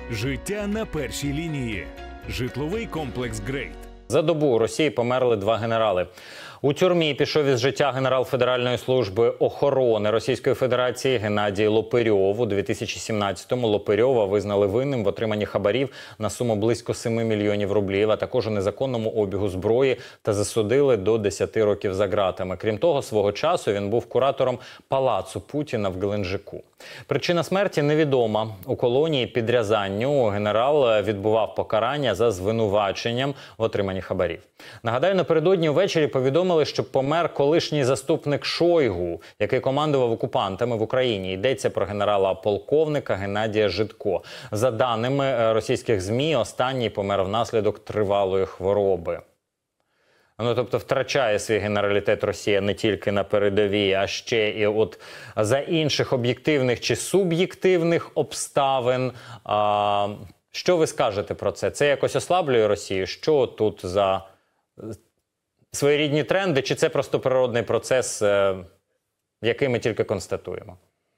Життя на першій лінії. Житловий комплекс «Грейт». За добу у Росії померли 2 генерали. У тюрмі пішов із життя генерал Федеральної служби охорони Російської Федерації Геннадій Лопирьов. У 2017-му Лопирьова визнали винним в отриманні хабарів на суму близько 7 мільйонів рублів, а також у незаконному обігу зброї та засудили до 10 років за ґратами. Крім того, свого часу він був куратором палацу Путіна в Геленджику. Причина смерті невідома. У колонії під Рязанню генерал відбував покарання за звинуваченням в отриманні хабарів. Нагадаю, напередодні ввечері повідомили, що помер колишній заступник Шойгу, який командував окупантами в Україні. Йдеться про генерала-полковника Геннадія Жидко. За даними російських ЗМІ, останній помер внаслідок тривалої хвороби. Ну, тобто втрачає свій генералітет Росія не тільки на передовій, а ще і от за інших об'єктивних чи суб'єктивних обставин. Що ви скажете про це? Це якось ослаблює Росію? Що тут за своєрідні тренди? Чи це просто природний процес, який ми тільки констатуємо?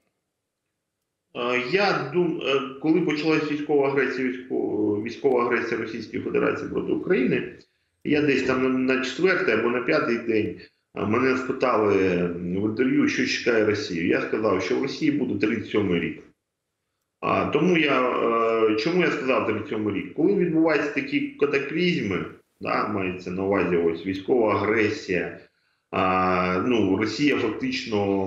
Я думаю, коли почалась військова агресія Російської Федерації проти України, я десь там на 4-й або на 5-й день мене спитали в інтерв'ю, що чекає Росію. Я сказав, що в Росії буде 37-й рік. Чому я сказав 37-й рік? Коли відбуваються такі катаклізми, мається на увазі ось військова агресія, Росія фактично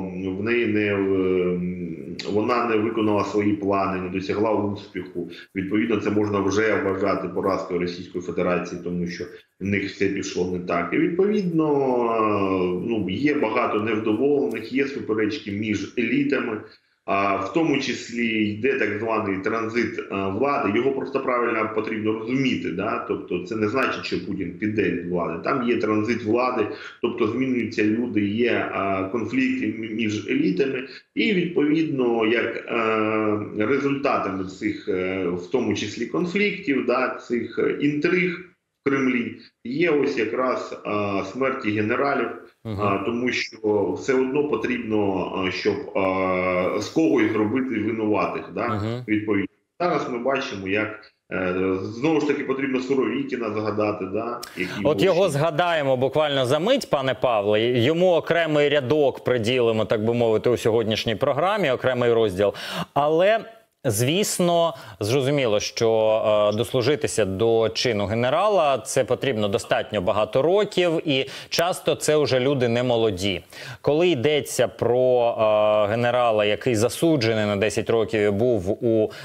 вона не виконала свої плани, не досягла успіху. Відповідно, це можна вже вважати поразкою Російської Федерації, тому що в них все пішло не так. І відповідно, є багато невдоволених, є суперечки між елітами. В тому числі йде так званий транзит влади, його просто правильно потрібно розуміти. Тобто це не значить, що Путін піде від влади. Там є транзит влади, тобто змінюються люди, є конфлікти між елітами. І відповідно, як результатами цих, в тому числі конфліктів, цих інтриг в Кремлі, є ось якраз смерті генералів. Тому що все одно потрібно, щоб з когось зробити винуватих. Відповідно. Зараз ми бачимо, як знову ж таки потрібно Суровікіна згадати. От його згадаємо буквально за мить, пане Павле. Йому окремий рядок приділимо, так би мовити, у сьогоднішній програмі, окремий розділ. Але звісно, зрозуміло, що дослужитися до чину генерала – це потрібно достатньо багато років, і часто це вже люди не молоді. Коли йдеться про генерала, який засуджений на 10 років і був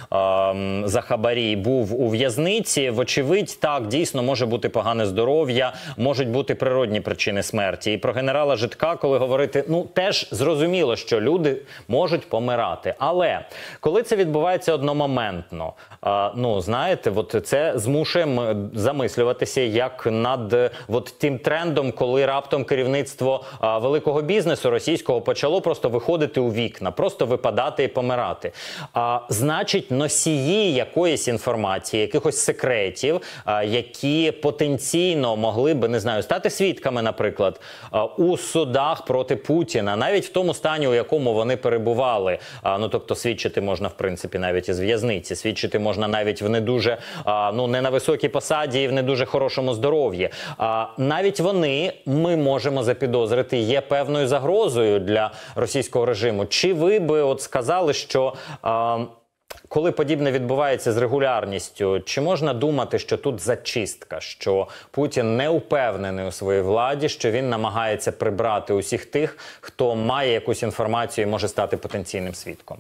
за хабарі, був у в'язниці, вочевидь, так, дійсно може бути погане здоров'я, можуть бути природні причини смерті. І про генерала Жидка, коли говорити, теж зрозуміло, що люди можуть помирати. Але коли це відбувається одномоментно, знаєте, це змушує замислюватися як над тим трендом, коли раптом керівництво великого бізнесу російського почало просто виходити у вікна, просто випадати і помирати. Значить, носії якоїсь інформації, якихось секретів, які потенційно могли би, не знаю, стати свідками, наприклад, у судах проти Путіна, навіть в тому стані, у якому вони перебували. Тобто свідчити можна, в принципі, навіть із в'язниці. Свідчити можна навіть в не дуже, не на високій посаді і в не дуже хорошому здоров'ї. Навіть вони, ми можемо запідозрити, є певною загрозою для російського режиму. Чи ви би сказали, що коли подібне відбувається з регулярністю, чи можна думати, що тут зачистка, що Путін не упевнений у своїй владі, що він намагається прибрати усіх тих, хто має якусь інформацію і може стати потенційним свідком?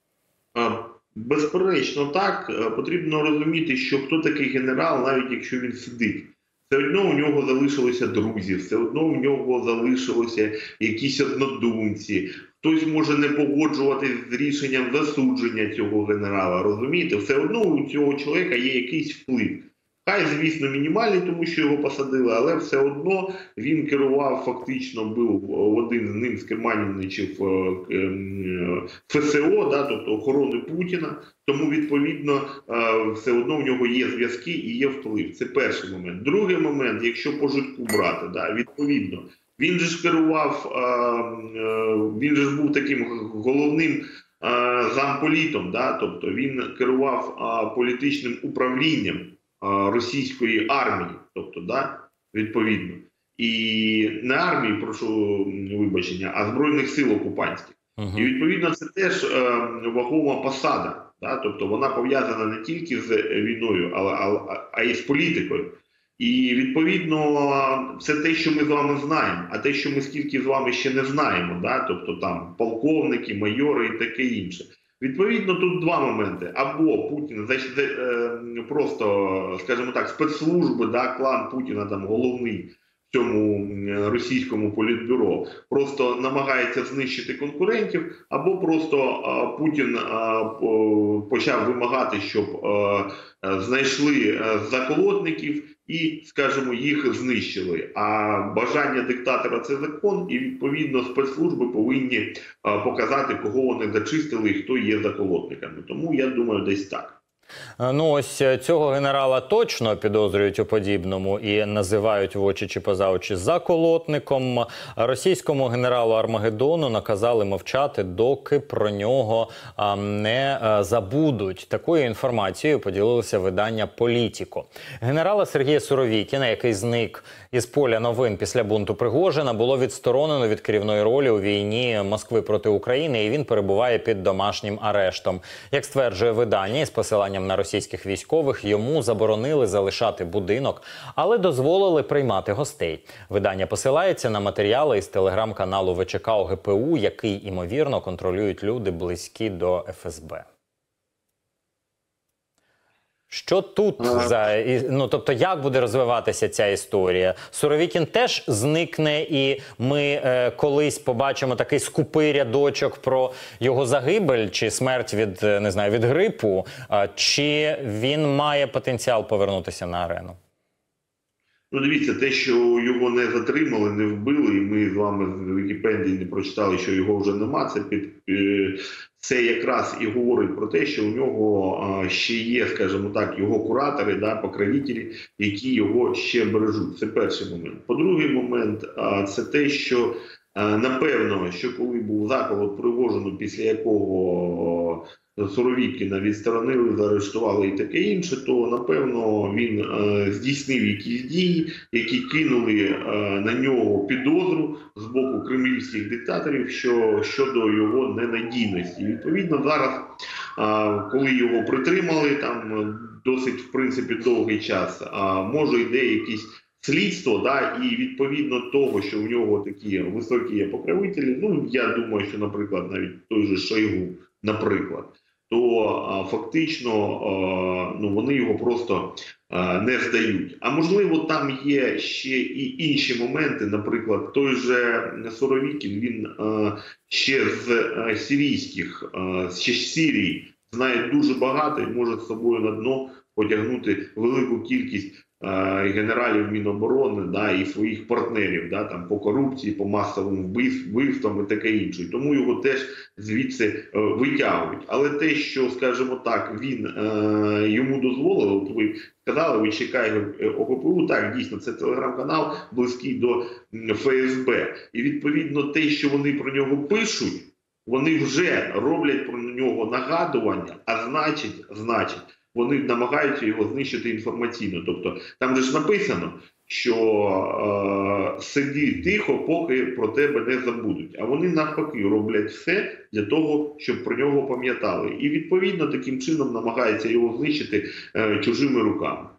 Безперечно, так. Потрібно розуміти, що хто такий генерал, навіть якщо він сидить. Все одно у нього залишилися друзі, все одно у нього залишилися якісь однодумці. Хтось може не погоджуватись з рішенням засудження цього генерала, розумієте? Все одно у цього чоловіка є якийсь вплив. Хай, звісно, мінімальний, тому що його посадили, але все одно він керував, фактично був один з керманівничів ФСО, тобто охорони Путіна, тому, відповідно, все одно в нього є зв'язки і є вплив. Це перший момент. Другий момент, якщо по Жидку брати, відповідно, він же ж керував, він же ж був таким головним замполітом, да, тобто він керував політичним управлінням російської армії, тобто, да, відповідно. І не армії, прошу вибачення, а Збройних сил окупантських. І відповідно це теж вагома посада, да, тобто вона пов'язана не тільки з війною, а й з політикою. І відповідно це те, що ми з вами знаємо, а те, що ми скільки з вами ще не знаємо, да, тобто там полковники, майори і таке інше. Відповідно, тут два моменти. Або Путін просто, скажімо так, спецслужби, да, клан Путіна там головний в цьому російському політбюро, просто намагається знищити конкурентів, або просто Путін почав вимагати, щоб знайшли заколотників і, скажімо, їх знищили. А бажання диктатора – це закон, і, відповідно, спецслужби повинні показати, кого вони зачистили і хто є заколотниками. Тому, я думаю, десь так. Ну, ось цього генерала точно підозрюють у подібному і називають в очі чи поза очі заколотником. Російському генералу Армагеддону наказали мовчати, доки про нього не забудуть. Такою інформацією поділилося видання «Політіко». Генерала Сергія Суровікіна, який зник із поля новин після бунту Пригожина, було відсторонено від керівної ролі у війні Москви проти України, і він перебуває під домашнім арештом. Як стверджує видання, із посиланням на російських військових, йому заборонили залишати будинок, але дозволили приймати гостей. Видання посилається на матеріали із телеграм-каналу ВЧК ОГПУ, який, імовірно, контролюють люди, близькі до ФСБ. Що тут тобто як буде розвиватися ця історія? Суровікін теж зникне і ми колись побачимо такий скупий рядочок про його загибель чи смерть від, не знаю, від грипу, чи він має потенціал повернутися на арену? Ну, дивіться, те, що його не затримали, не вбили, і ми з вами з Вікіпедії не прочитали, що його вже нема, це якраз і говорить про те, що у нього ще є, скажімо так, його куратори, да, покровителі, які його ще бережуть. Це перший момент. По-другий момент, це те, що напевно, що коли був заколот Пригожину, після якого Суровікіна відсторонили, заарештували і таке інше, то, напевно, він здійснив якісь дії, які кинули на нього підозру з боку кремлівських диктаторів щодо його ненадійності. І, відповідно, зараз, коли його притримали, там досить, в принципі, довгий час, може йде якісь слідство, да, і відповідно того, що в нього такі високі є покровителі, ну, я думаю, що, наприклад, навіть той же Шойгу, наприклад, то фактично вони його просто не здають. А можливо, там є ще і інші моменти, наприклад, той же Суровікін, він ще з Сирії знає дуже багато і може з собою на дно потягнути велику кількість генералів Міноборони, да, і своїх партнерів, да, там, по корупції, по масовим вбивствам і таке інше. Тому його теж звідси витягують. Але те, що, скажімо так, він йому дозволили, от ви сказали, ви чекаєте ОГПУ, так, дійсно, це телеграм-канал близький до ФСБ. І відповідно те, що вони про нього пишуть, вони вже роблять про нього нагадування, а значить, вони намагаються його знищити інформаційно. Тобто там же ж написано, що сиди тихо, поки про тебе не забудуть. А вони навпаки роблять все для того, щоб про нього пам'ятали. І відповідно таким чином намагаються його знищити чужими руками.